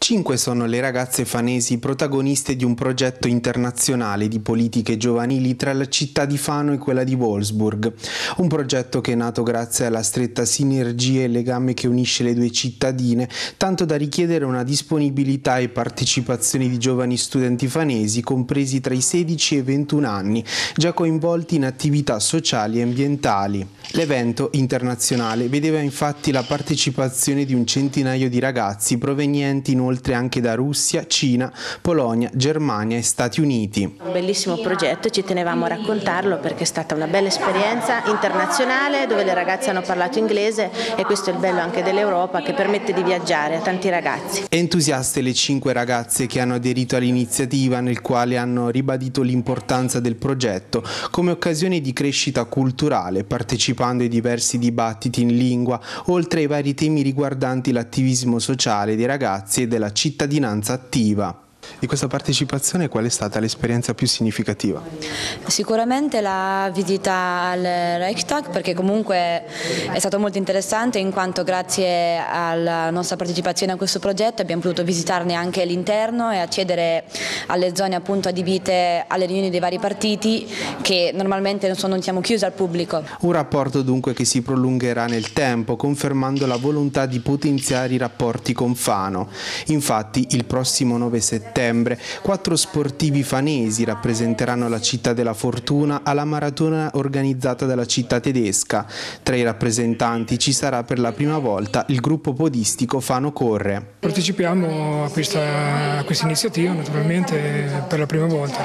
5 sono le ragazze fanesi protagoniste di un progetto internazionale di politiche giovanili tra la città di Fano e quella di Wolfsburg. Un progetto che è nato grazie alla stretta sinergia e legame che unisce le due cittadine, tanto da richiedere una disponibilità e partecipazione di giovani studenti fanesi compresi tra i 16 e i 21 anni, già coinvolti in attività sociali e ambientali. L'evento internazionale vedeva infatti la partecipazione di un centinaio di ragazzi provenienti inoltre anche da Russia, Cina, Polonia, Germania e Stati Uniti. Un bellissimo progetto, ci tenevamo a raccontarlo perché è stata una bella esperienza internazionale dove le ragazze hanno parlato inglese e questo è il bello anche dell'Europa, che permette di viaggiare a tanti ragazzi. Entusiaste le 5 ragazze che hanno aderito all'iniziativa, nel quale hanno ribadito l'importanza del progetto come occasione di crescita culturale, partecipando ai diversi dibattiti in lingua, oltre ai vari temi riguardanti l'attivismo sociale dei ragazzi e della cittadinanza attiva. Di questa partecipazione qual è stata l'esperienza più significativa? Sicuramente la visita al Reichstag, perché comunque è stato molto interessante in quanto grazie alla nostra partecipazione a questo progetto abbiamo potuto visitarne anche l'interno e accedere alle zone appunto adibite alle riunioni dei vari partiti che normalmente non siamo chiusi al pubblico. Un rapporto dunque che si prolungherà nel tempo, confermando la volontà di potenziare i rapporti con Fano. Infatti il prossimo 9 settembre 4 sportivi fanesi rappresenteranno la città della fortuna alla maratona organizzata dalla città tedesca. Tra i rappresentanti ci sarà per la prima volta il gruppo podistico Fano Corre. Partecipiamo a questa iniziativa naturalmente per la prima volta.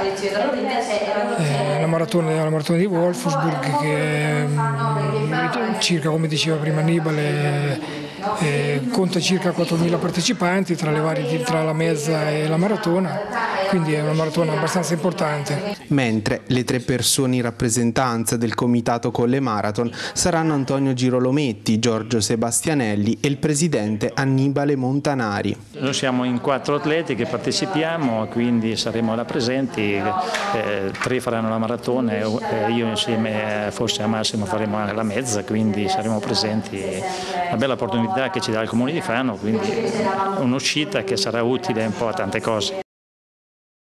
La maratona di Wolfsburg che circa, come diceva prima Annibale, conta circa 4.000 partecipanti tra la mezza e la maratona, quindi è una maratona abbastanza importante. Mentre le 3 persone in rappresentanza del comitato Colle Marathon saranno Antonio Girolometti, Giorgio Sebastianelli e il presidente Annibale Montanari. Noi siamo in 4 atleti che partecipiamo, quindi saremo là presenti, 3 faranno la maratona e io insieme forse a Massimo faremo anche la mezza, quindi saremo presenti. Una bella opportunità che ci dà il Comune di Fano, quindi un'uscita che sarà utile un po' a tante cose.